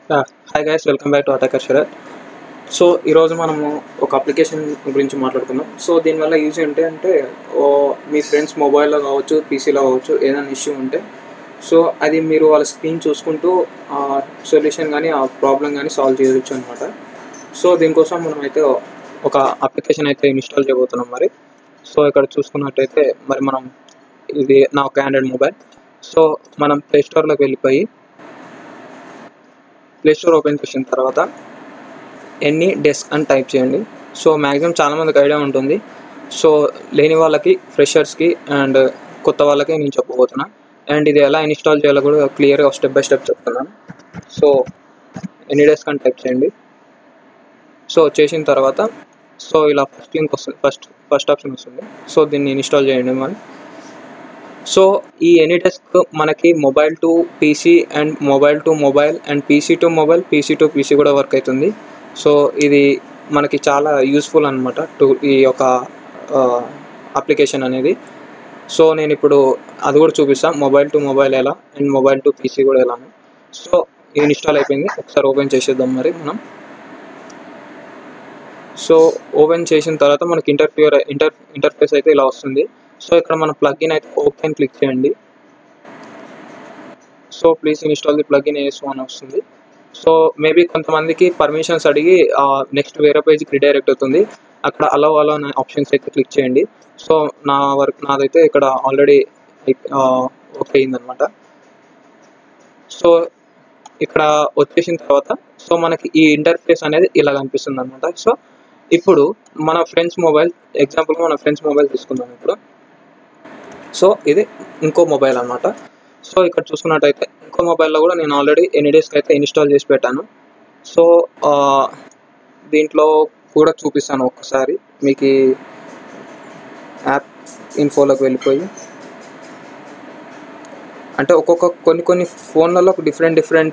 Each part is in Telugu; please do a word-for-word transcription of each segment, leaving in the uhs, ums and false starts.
Yeah. Hi guys, welcome back to Attackersharath. So ఈరోజు మనము ఒక అప్లికేషన్ గురించి మాట్లాడుకుందాం. సో దీనివల్ల యూజ్ ఏంటి అంటే మీ ఫ్రెండ్స్ మొబైల్లో కావచ్చు, పీసీలో కావచ్చు, ఏదైనా ఇష్యూ ఉంటే సో అది మీరు వాళ్ళ స్క్రీన్ చూసుకుంటూ సొల్యూషన్ కానీ ఆ ప్రాబ్లం కానీ సాల్వ్ చేయవచ్చు అనమాట. సో దీనికోసం మనం అయితే ఒక అప్లికేషన్ అయితే ఇన్స్టాల్ చేయబోతున్నాం. మరి సో ఇక్కడ చూసుకున్నట్టయితే మరి మనం ఇది నా ఒక ఆండ్రాయిడ్ మొబైల్. సో మనం ప్లే స్టోర్లోకి వెళ్ళిపోయి ప్లే స్టోర్ ఓపెన్ చేసిన తర్వాత AnyDesk అని టైప్ చేయండి. సో మ్యాక్సిమం చాలామందికి ఐడియా ఉంటుంది. సో లేని వాళ్ళకి, ఫ్రెషర్స్కి అండ్ కొత్త వాళ్ళకి నేను చెప్పబోతున్నా. అండ్ ఇది ఎలా ఇన్స్టాల్ చేయాలో కూడా క్లియర్గా స్టెప్ బై స్టెప్ చెప్తున్నాను. సో AnyDesk అని టైప్ చేయండి. సో చేసిన తర్వాత సో ఇలా ఫస్ట్ లింక్ వస్తుంది, ఫస్ట్ ఫస్ట్ ఆప్షన్ వస్తుంది. సో దీన్ని ఇన్స్టాల్ చేయండి. మరి సో ఈ AnyDesk మనకి mobile to PC and mobile to mobile and PC to mobile, PC to PC కూడా వర్క్ అవుతుంది. సో ఇది మనకి చాలా యూస్ఫుల్ అనమాట టు ఈ యొక్క అప్లికేషన్ అనేది. సో నేను ఇప్పుడు అది కూడా చూపిస్తాను, మొబైల్ టు మొబైల్ ఎలా అండ్ మొబైల్ టు పీసీ కూడా ఎలా. సో ఇన్స్టాల్ అయిపోయింది, ఒకసారి ఓపెన్ చేసేద్దాం మరి మనం. సో ఓపెన్ చేసిన తర్వాత మనకి ఇంటర్ఫియర్ ఇంటర్ ఇంటర్ఫేస్ అయితే ఇలా వస్తుంది. సో ఇక్కడ మన ప్లగ్ఇన్ అయితే ఓకే అని క్లిక్ చేయండి. So please install the plugin AS అని వస్తుంది. సో మేబీ కొంతమందికి పర్మిషన్స్ అడిగి నెక్స్ట్ వేరే పేజ్కి రిడైరెక్ట్ అవుతుంది. అక్కడ అలో అలో అనే ఆప్షన్స్ అయితే క్లిక్ చేయండి. సో నా వర్క్ నాదైతే ఇక్కడ ఆల్రెడీ ఓకే అయిందనమాట. సో ఇక్కడ వచ్చేసిన తర్వాత సో మనకి ఈ ఇంటర్ఫేస్ అనేది ఇలా కనిపిస్తుంది అనమాట. సో ఇప్పుడు మన ఫ్రెండ్స్ మొబైల్, ఎగ్జాంపుల్గా మన ఫ్రెండ్స్ మొబైల్ తీసుకుందాం ఇప్పుడు. సో ఇది ఇంకో మొబైల్ అనమాట. సో ఇక్కడ చూసుకున్నట్టయితే ఇంకో మొబైల్లో కూడా నేను ఆల్రెడీ AnyDesk అయితే ఇన్స్టాల్ చేసి పెట్టాను. సో దీంట్లో కూడా చూపిస్తాను ఒక్కసారి మీకు. యాప్ ఇన్ఫోలోకి వెళ్ళిపోయి అంటే ఒక్కొక్క కొన్ని కొన్ని ఫోన్లలో డిఫరెంట్ డిఫరెంట్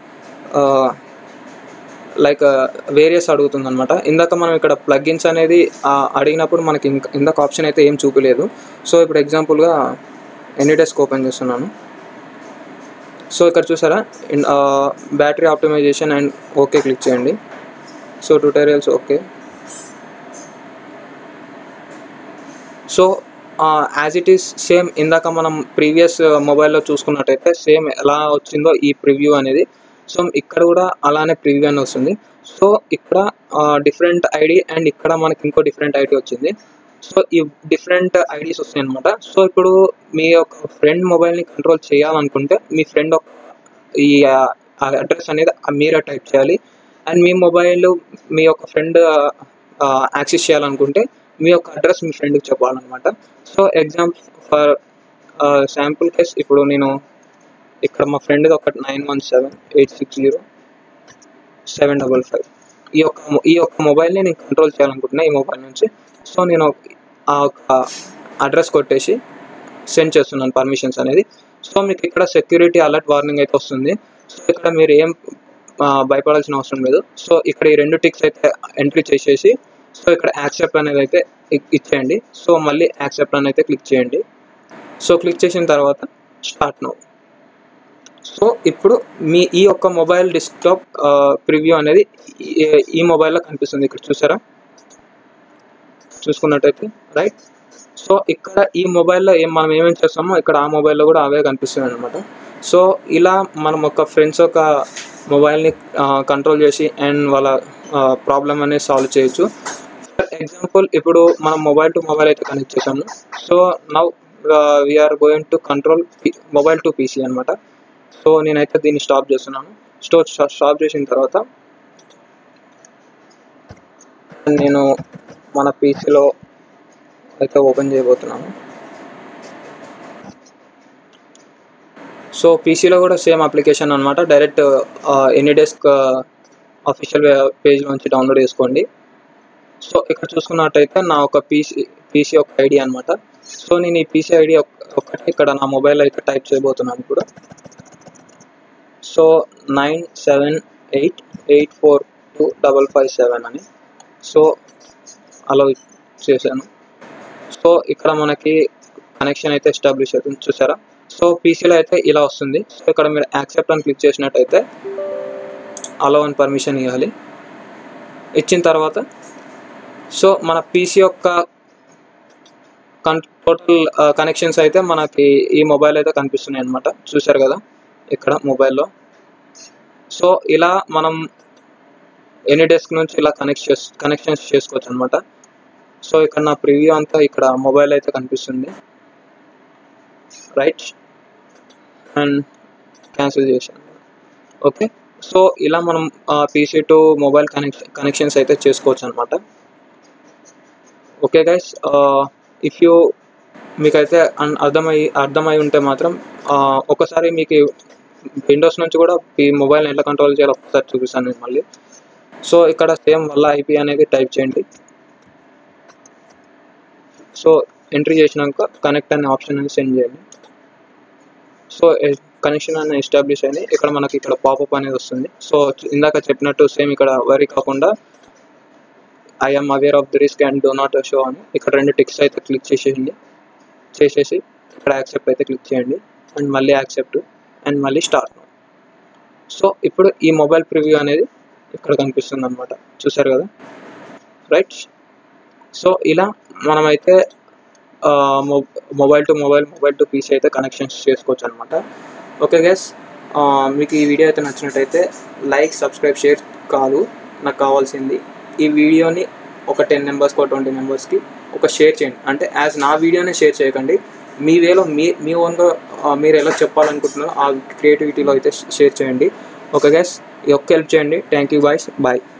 లైక్ వేరియస్ అడుగుతుంది అనమాట. ఇందాక మనం ఇక్కడ ప్లగ్ఇన్స్ అనేది అడిగినప్పుడు మనకి ఇంకా ఇందాక ఆప్షన్ అయితే ఏం చూపలేదు. సో ఇప్పుడు ఎగ్జాంపుల్గా AnyDesk ఓపెన్ చేస్తున్నాను. సో ఇక్కడ చూసారా, battery optimisation and okay click చేయండి. So tutorials okay. So as it is same ఇందాక మనం ప్రీవియస్ మొబైల్లో చూసుకున్నట్టయితే సేమ్ ఎలా వచ్చిందో ఈ ప్రివ్యూ అనేది, సో ఇక్కడ కూడా అలానే ప్రివ్యూ అని వస్తుంది. సో ఇక్కడ డిఫరెంట్ ఐడి అండ్ ఇక్కడ మనకి ఇంకో డిఫరెంట్ ఐడి వచ్చింది. సో ఈ డిఫరెంట్ ఐడీస్ వస్తాయి అనమాట. సో ఇప్పుడు మీ యొక్క ఫ్రెండ్ మొబైల్ని కంట్రోల్ చేయాలనుకుంటే మీ ఫ్రెండ్ ఈ అడ్రస్ అనేది మీరే టైప్ చేయాలి. అండ్ మీ మొబైల్ మీ యొక్క ఫ్రెండ్ యాక్సెస్ చేయాలనుకుంటే మీ యొక్క అడ్రస్ మీ ఫ్రెండ్కి చెప్పాలన్నమాట. So example for sample case ఇప్పుడు నేను ఇక్కడ మా ఫ్రెండ్ది ఒక nine one seven eight six zero seven double five ఈ యొక్క ఈ యొక్క మొబైల్ని నేను కంట్రోల్ చేయాలనుకుంటున్నా ఈ మొబైల్ నుంచి. సో నేను ఆ యొక్క అడ్రస్ కొట్టేసి సెండ్ చేస్తున్నాను పర్మిషన్స్ అనేది. సో మీకు ఇక్కడ సెక్యూరిటీ అలర్ట్ వార్నింగ్ అయితే వస్తుంది. సో ఇక్కడ మీరు ఏం భయపడాల్సిన అవసరం లేదు. సో ఇక్కడ ఈ రెండు టిక్స్ అయితే ఎంట్రీ చేసేసి సో ఇక్కడ యాక్సెప్ట్ అనేది అయితే ఇచ్చేయండి. సో మళ్ళీ యాక్సెప్ట్ అని అయితే క్లిక్ చేయండి. సో క్లిక్ చేసిన తర్వాత స్టార్ట్ నౌ. సో ఇప్పుడు మీ ఈ యొక్క మొబైల్ డెస్క్టాప్ ప్రివ్యూ అనేది ఈ మొబైల్లో కనిపిస్తుంది. ఇక్కడ చూసారా, చూసుకున్నట్టయితే రైట్. సో ఇక్కడ ఈ మొబైల్లో ఏం మనం ఏమేమి చేస్తామో ఇక్కడ ఆ మొబైల్లో కూడా అవే కనిపిస్తుంది అనమాట. సో ఇలా మనం ఒక ఫ్రెండ్స్ యొక్క మొబైల్ని కంట్రోల్ చేసి అండ్ వాళ్ళ ప్రాబ్లం అనేది సాల్వ్ చేయొచ్చు. ఫర్ ఎగ్జాంపుల్ ఇప్పుడు మనం మొబైల్ టు మొబైల్ అయితే కనెక్ట్ చేసాము. So now we're going to control mobile to PC అనమాట. సో నేనైతే దీన్ని స్టాప్ చేస్తున్నాను. స్టోర్ స్టాప్ చేసిన తర్వాత నేను మన పీసీలో అయితే ఓపెన్ చేయబోతున్నాను. సో పీసీలో కూడా సేమ్ అప్లికేషన్ అనమాట. డైరెక్ట్ AnyDesk అఫీషియల్ పేజ్ నుంచి డౌన్లోడ్ చేసుకోండి. సో ఇక్కడ చూసుకున్నట్టయితే నా ఒక పీసీ పీసీ ఒక ఐడి అనమాట. సో నేను ఈ పీసీ ఐడి ఒకటి ఇక్కడ నా మొబైల్లో అయితే టైప్ చేయబోతున్నాను ఇప్పుడు. So nine seven eight eight four two double five seven అని సో అలా చేశాను. సో ఇక్కడ మనకి కనెక్షన్ అయితే ఎస్టాబ్లిష్ అవుతుంది, చూసారా. సో పీసీలో అయితే ఇలా వస్తుంది. సో ఇక్కడ మీరు యాక్సెప్ట్ అని క్లిక్ చేసినట్టయితే అలో అని పర్మిషన్ ఇవ్వాలి. ఇచ్చిన తర్వాత సో మన పీసీ యొక్క కన్ టోటల్ కనెక్షన్స్ అయితే మనకి ఈ మొబైల్ అయితే కనిపిస్తున్నాయి అన్నమాట. చూశారు కదా ఇక్కడ మొబైల్లో. సో ఇలా మనం AnyDesk నుంచి ఇలా కనెక్ట్ చేస్ కనెక్షన్స్ చేసుకోవచ్చు అనమాట. సో ఇక్కడ నా ప్రివ్యూ అంతా ఇక్కడ మొబైల్ అయితే కనిపిస్తుంది, రైట్. అండ్ క్యాన్సిల్ చేశాను. ఓకే, సో ఇలా మనం PC to mobile connection connections అయితే చేసుకోవచ్చు అనమాట. ఓకే గైస్, ఇఫ్ యూ మీకైతే అర్థమై అర్థమై ఉంటే మాత్రం ఒకసారి మీకు విండోస్ నుంచి కూడా ఈ మొబైల్ని ఎట్లా కంట్రోల్ చేయాలో ఒకసారి చూపిస్తాను నేను మళ్ళీ. సో ఇక్కడ సేమ్ వల్ల ఐపీ అనేది టైప్ చేయండి. సో ఎంట్రీ చేసినాక కనెక్ట్ అనే ఆప్షన్ అనేది సెండ్ చేయండి. సో కనెక్షన్ అనేది ఎస్టాబ్లిష్ అయింది. ఇక్కడ మనకి ఇక్కడ పాపప్ అనేది వస్తుంది. సో ఇందాక చెప్పినట్టు సేమ్ ఇక్కడ వరీ కాకుండా I'm aware of the risk and do not show అని ఇక్కడ రెండు టిక్స్ అయితే క్లిక్ చేసేయండి. చేసేసి ఇక్కడ యాక్సెప్ట్ అయితే క్లిక్ చేయండి అండ్ మళ్ళీ యాక్సెప్ట్ అండ్ మళ్ళీ స్టార్ట్. సో ఇప్పుడు ఈ మొబైల్ ప్రివ్యూ అనేది ఇక్కడ కనిపిస్తుంది అనమాట. చూసారు కదా, రైట్. సో ఇలా మనమైతే mobile to mobile mobile to PC అయితే కనెక్షన్స్ చేసుకోవచ్చు అనమాట. ఓకే గైస్, మీకు ఈ వీడియో అయితే నచ్చినట్టయితే లైక్, సబ్స్క్రైబ్, షేర్ కాదు నాకు కావాల్సింది. ఈ వీడియోని ఒక టెన్ మెంబర్స్కి ఒక ట్వంటీ మెంబర్స్కి ఒక షేర్ చేయండి. అంటే యాజ్ నా వీడియోనే షేర్ చేయకండి, మీ వేలో మీ మీ ఓన్గా మీరు ఎలా చెప్పాలనుకుంటున్నారో ఆ క్రియేటివిటీలో అయితే షేర్ చేయండి. ఓకే గైస్, ఈ ఒక్క హెల్ప్ చేయండి. Thank you boys, bye.